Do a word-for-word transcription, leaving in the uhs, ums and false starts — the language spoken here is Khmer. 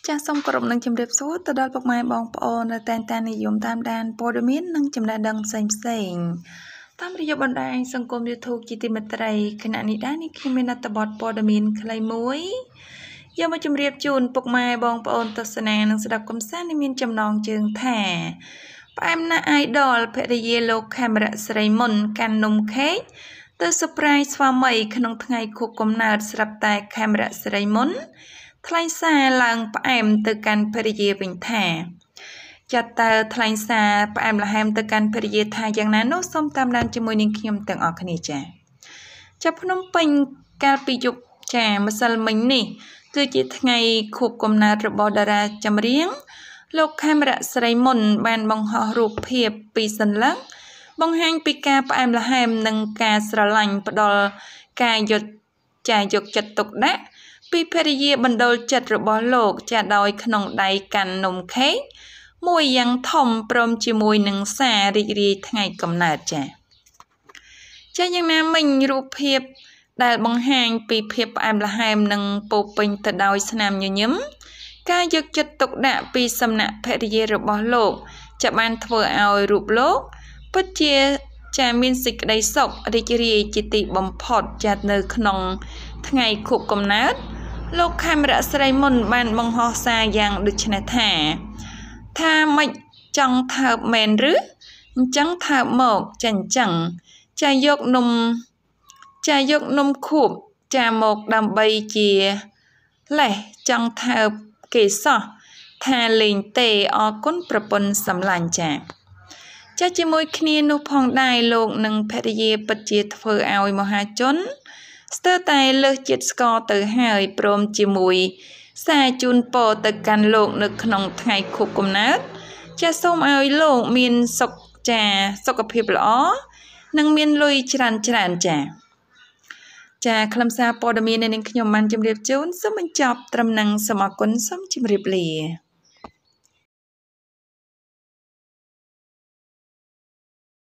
ចាសសូមគោរពនឹងជម្រាបសួរទៅដល់ពុកម៉ែបងប្អូនដែលតែងតែនិយមតាមដានព័ត៌មាននិងចំណេះដឹងផ្សេងផ្សេងតាមរយៈបណ្ដាញសង្គម YouTube ជាទីមេត្រីគណៈនេះដែរនេះខ្ញុំមានអត្ថបទព័ត៌មានខ្លីមួយយកមកជម្រាបជូនពុកម៉ែបងប្អូនទស្សនានិងស្ដាប់កំសាន្តនេះមានចំណងជើងថាផ្អែមណាស់ Idol ភរិយាលោក Khemarak Sereymon កាន់នំខេកទៅ surprise ស្វាមីក្នុងថ្ងៃខួបកំណើតស្រាប់តែ Khemarak Sereymonថ្លែងសារឡើងផ្អែមទៅកាន់ភរិយាវិញថាចាត់តើថ្លែងសារផ្អែមល្ហែមទៅកាន់ភរិយាថាយ៉ាងណានោះសូមតាមដានជាមួយនឹងខ្ញុំទាំងអស់គ្នាចាចាប់ភ្នំពេញកាលពីយប់ចាម្សិលមិញនេះគឺជាថ្ងៃខួបកំណើតរបស់តារាចម្រៀងលោក Khemarak Sereymon បានបង្ហោះរូបភាពពីសន្លឹកបង្ហាញពីការផ្អែមល្ហែមនិងការស្រឡាញ់ផ្ដល់ការយកចាយកចិត្តទុកដាក់ពីភរិយាបណ្ដូលចិត្តរបស់លោកចាដោយក្នុងដៃកាន់នំខេកមួយយ៉ាងធំព្រមជាមួយនឹងសាររីករាយថ្ងៃកំណើតចាចាយ៉ាងណាមិញរូបភាពដែលបង្ហាញពីភាពផ្អែមល្ហែមនិងពោពេញទៅដោយស្នាមញញឹមការយកចិត្តទុកដាក់ពីសំណាក់ភរិយារបស់លោកចាបានធ្វើឲ្យរូបលោកពិតជាចាមានសេចក្តីសុខរីករាយជាទីបំផុតចានៅក្នុងថ្ងៃខួបកំណើតលោក Khemarak Sereymon បានបង្ហោះសារយ៉ាងដូចនេះថាថាមិនចង់ថើបមែនឬអញ្ចឹងថើបមកចាអញ្ចឹងចាយកនំចាយកនំខួបចាមកដើម្បីជាលេះចង់ថើបគេសោះថាលេងទេអរគុណប្រពន្ធសម្លាញ់ចាចាជាមួយគ្នានោះផងដែរលោកនិងភរិយាពិតជាធ្វើឲ្យមហាជនស្ទើរតែលើសជាតិស្ករទៅហើយព្រមជាមួយសារជូនពរទៅកាន់លោកនៅក្នុងថ្ងៃខួបកំណើតចាសូមឲ្យលោកមានសុខចាសុខភាពល្អនិងមានលុយច្រើនច្រើនចាចាខ្លឹមសារព័ត៌មាននៃខ្ញុំបានជម្រាបជូនសូមបញ្ចប់ត្រឹមនឹងសូមអរគុណសូមជម្រាបលា